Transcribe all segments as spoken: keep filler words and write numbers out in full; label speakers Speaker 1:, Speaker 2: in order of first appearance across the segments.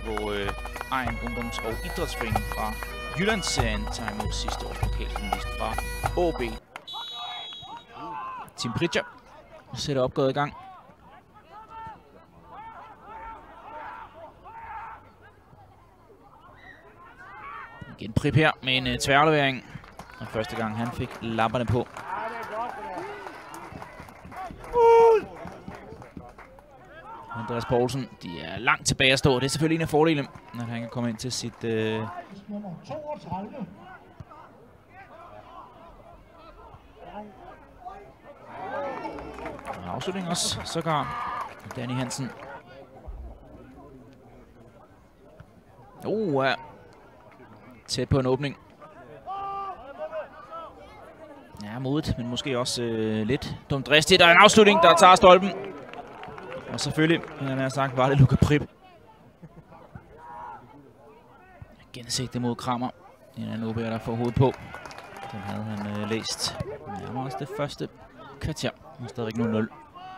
Speaker 1: hvor øh, Egen Ungdoms- og Idrætsforening fra Jyllandsserien tager imod sidste års pokalfinalist fra A B. Team Pritja sætter opgøret i gang. Igen Prip her med en uh, tværlevering. Og første gang han fik lapperne på. Andreas Poulsen, de er langt tilbage at stå. Det er selvfølgelig en af fordelene, når han kan komme ind til sit... Øh... afslutning også, sågar. Danny Hansen. Oh, ja. Tæt på en åbning. Ja, modigt, men måske også øh, lidt dumt dristigt. Der er en afslutning, der tager stolpen. Og selvfølgelig, han har sagt, var det Luka Prip. Gensigtet mod Krammer. En anden O B'er, der får hovedet på. Den havde han øh, læst. Nærmere også det første kvarter. Og stadigvæk nul nul.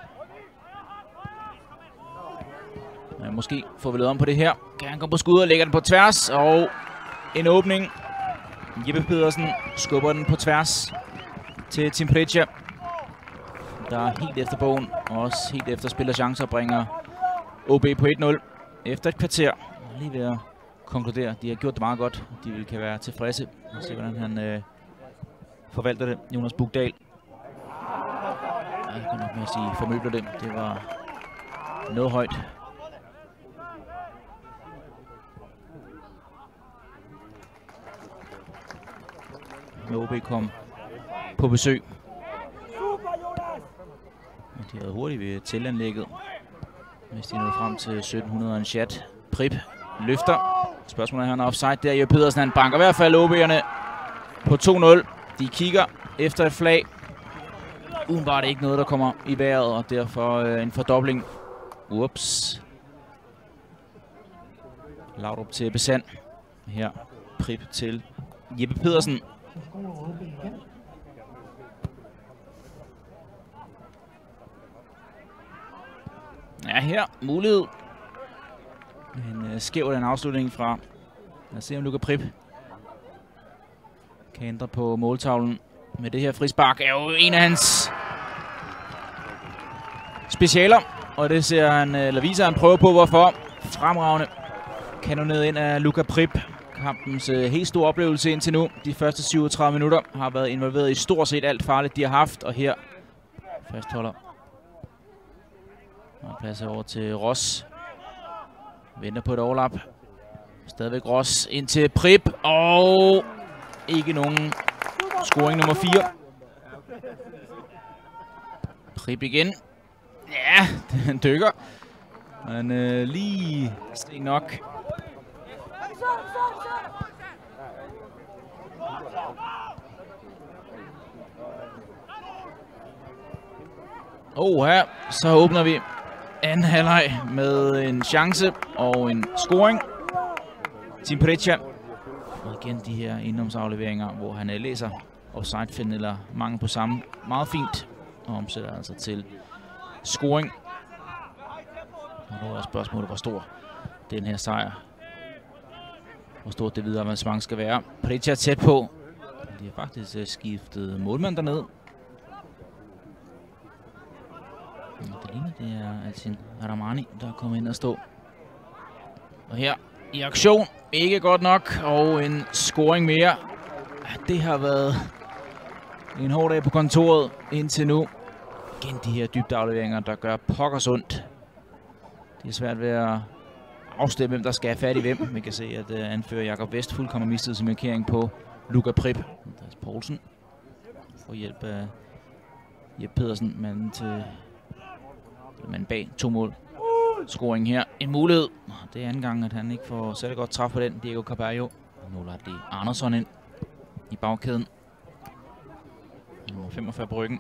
Speaker 1: Men måske får vi lavet om på det her. Kan han komme på skud og lægger den på tværs. Og en åbning. Jeppe Pedersen skubber den på tværs til Team Pritja, der er helt efter bogen, og også helt efter spiller chancer, bringer O B på et nul efter et kvarter. Lige ved at konkludere, de har gjort det meget godt. De vil kan være tilfredse. Og se, hvordan han øh, forvalter det. Jonas Bugdal. Jeg kan nok med at sige, formøbler det. Det var noget højt. Når O B kom på besøg. De havde hurtigt ved tilanlægget, hvis de nåede frem til sytten hundrede og en chat. Prip løfter. Spørgsmålet er, han er offside der. Jeppe Pedersen, han banker i hvert fald O B'erne på to nul. De kigger efter et flag. Udenbart ikke noget, der kommer i vejret, og derfor øh, en fordobling. Ups. Laudrup til Besand. Her Prip til Jeppe Pedersen. Ja, her mulighed. En uh, skæv den afslutning fra. Lad os se, om Luka Prip kan ændre på måltavlen. Med det her frispark er jo en af hans specialer. Og det ser han, eller viser han prøver på, hvorfor. Fremragende kanoneret ind af Luka Prip. Kampens uh, helt store oplevelse indtil nu. De første syvogtredive minutter har været involveret i stort set alt farligt, de har haft. Og her fastholder. Og plads over til Ross. Venter på et overlap. Stadigvæk Ross ind til Prip. Og ikke nogen scoring nummer fire. Prip igen. Ja, den dykker. Men øh, lige stik nok. Oh, her så åbner vi anden halvleg med en chance og en scoring. Team Pritja. Og igen de her indomsafleveringer, hvor han læser offside-find eller mangel på samme. Meget fint. Og omsætter altså til scoring. Og nu er spørgsmålet, hvor stor den her sejr. Hvor stort det videre avancement skal være. Pritja tæt på. De har faktisk skiftet målmand dernede. Det ligner, det er Altin Ramani, der er kommet ind og stå. Og her i aktion, ikke godt nok, og en scoring mere. Det har været en hård dag på kontoret indtil nu. Igen de her dybdeafleveringer, der gør pokkers ondt. Det er svært ved at afstemme, hvem der skal have fat i hvem. Vi kan se, at uh, anfører Jakob Vest fuldkommen mistet sin markering på Luka Prip. Andreas Poulsen får hjælp af Jeppe Pedersen, manden til men bag to mål. Scoring her. En mulighed. Det er anden gang, at han ikke får særlig godt træf på den. Diego Carballo. Nu lader det Andersson ind i bagkæden. Nummer femogfyrre på ryggen.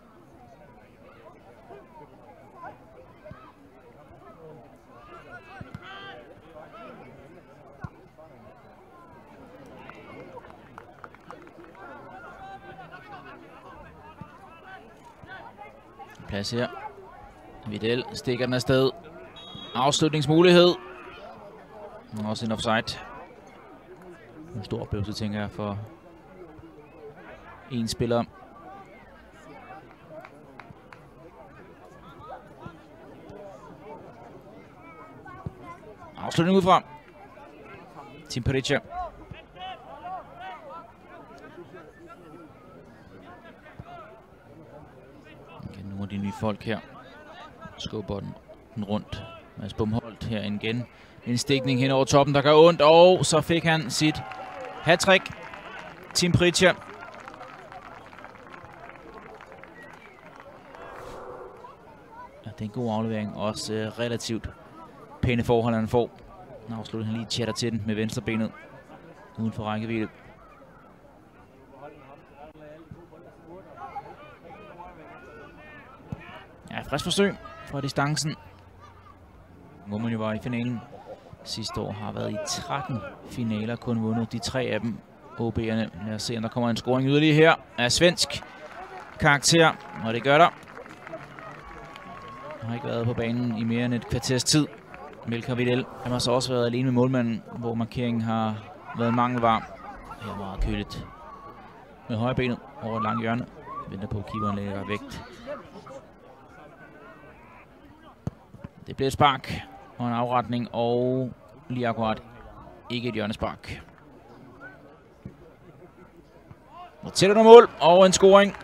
Speaker 1: Plads her. Vidal stikker den afsted. Afslutningsmulighed. Også en offside. En stor oplevelse, tænker jeg, for en spiller. Afslutning udefra. Tim Perica. Igen nogle af de nye folk her. Skubber den rundt. Mads Bumholdt her igen. En stikning hen over toppen, der gør ondt, og så fik han sit hattrick. Tim Perica. Ja, det er en god aflevering, også uh, relativt pæne forhold, han får. Nu afslutter han lige chatter til den med venstrebenet uden for rækkevidde. Ja, frisk forsøg fra distancen. Hvor man jo var i finalen sidste år, har været i tretten finaler, kun vundet de tre af dem. O B'erne. Lad os se, om der kommer en scoring yderligere her af svensk karakter, og det gør der. Han har ikke været på banen i mere end et kvarters tid. Melker Videl. Han har så også været alene med målmanden, hvor markeringen har været mangelvar. Her er meget køligt med højre benet over et langt hjørne. Venter på, at keeperen lægger vægt. Det bliver et spark og en afretning, og lige akkurat ikke et hjørnespark. Og tæller nogle mål og en scoring.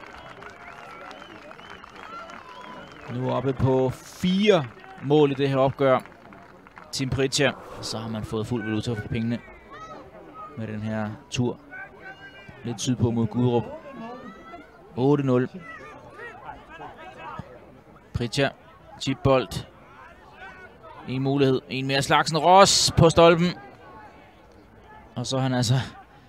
Speaker 1: Nu oppe på fire mål i det her opgør. Tim Perica. Så har man fået fuld valuta for pengene med den her tur. Lidt sydpå mod Guderup. otte nul. Perica. Chipbold. En mulighed. En mere slagsen. Ross på stolpen. Og så er han altså...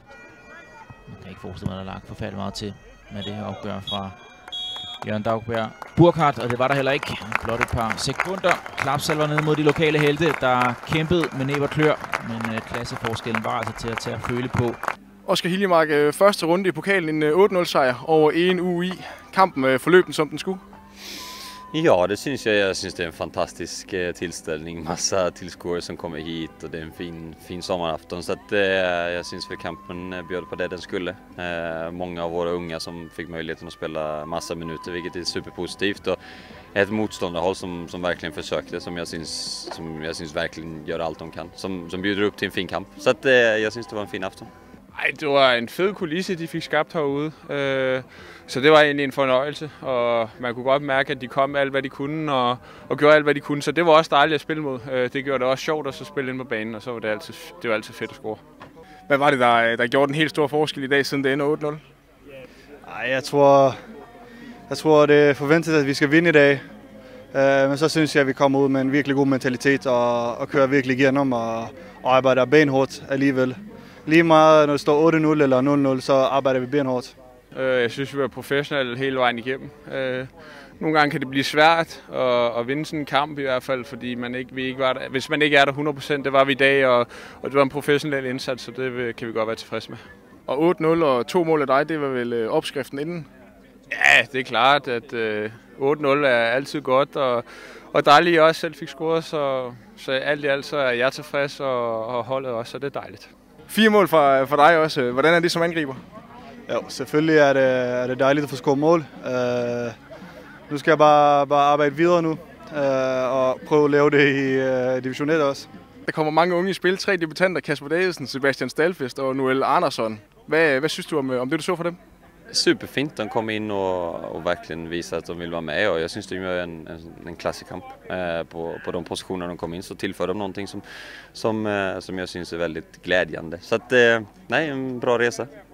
Speaker 1: Man kan ikke forestille mig, at der er lagt forfærdeligt meget til med det her opgør fra Jørgen Daugberg Burkhardt, og det var der heller ikke. Blot et par sekunder. Klapsalver ned mod de lokale helte, der kæmpede med næb og klør, men øh, klasseforskellen var altså til at tage at føle på.
Speaker 2: Oskar Hiljemark, øh, første runde i pokalen, en øh, otte nul sejr over en U I. Kampen øh, forløb den, som den skulle.
Speaker 3: Ja, det syns jag. Jag syns det är en fantastisk eh, tillställning. Massa tillskåare som kommer hit och det är en fin, fin sommarafton. Så att, eh, jag syns för kampen eh, bjöd på det den skulle. Eh, många av våra unga som fick möjligheten att spela massa minuter, vilket är superpositivt. Och ett motståndarhåll som, som verkligen försökte, som jag syns, som jag syns verkligen gör allt de kan. Som, som bjuder upp till en fin kamp. Så att, eh, jag syns det var en fin afton.
Speaker 2: Ej, det var en fed kulisse, de fik skabt herude. Øh, så det var egentlig en fornøjelse, og man kunne godt mærke, at de kom alt, hvad de kunne, og, og gjorde alt, hvad de kunne. Så det var også dejligt at spille mod. Øh, det gjorde det også sjovt at så spille ind på banen, og så var det altid, det var altid fedt at score. Hvad var det, der, der gjorde den helt store forskel i dag, siden det ender otte nul?
Speaker 4: Ej, jeg tror, jeg tror, det er forventet, at vi skal vinde i dag. Øh, men så synes jeg, at vi kommer ud med en virkelig god mentalitet, og, og kører virkelig igennem, og, og arbejder benhårdt alligevel. Lige meget, når det står otte nul eller nul nul, så arbejder vi benhårdt.
Speaker 2: Jeg synes, vi er professionelle hele vejen igennem. Nogle gange kan det blive svært at, at vinde sådan en kamp i hvert fald, fordi man ikke, vi ikke var der. Hvis man ikke er der hundrede procent, det var vi i dag, og, og det var en professionel indsats, så det kan vi godt være tilfredse med. Og otte nul og to mål af dig, det var vel opskriften inden? Ja, det er klart, at uh, otte nul er altid godt, og, og dejligt, at jeg også selv fik scoret, så, så alt i alt så er jeg tilfreds, og, og holdet også, så det er dejligt. Fire mål for, for dig også. Hvordan er det som angriber?
Speaker 4: Jo, selvfølgelig er det, er det dejligt at få scoret mål. Uh, nu skal jeg bare, bare arbejde videre nu, uh, og prøve at lave det i uh, division et også.
Speaker 2: Der kommer mange unge i spil. Tre debutanter, Kasper Davidsen, Sebastian Stalfest og Noel Andersson. Hvad, hvad synes du om, om det, du så for dem?
Speaker 3: Superfint. De kom in och, och verkligen visar att de vill vara med, och jag syns de gör en, en, en klassisk kamp eh, på, på de positioner de kom in, så tillför de någonting som, som, eh, som jag syns är väldigt glädjande. Så att, eh, nej, en bra resa.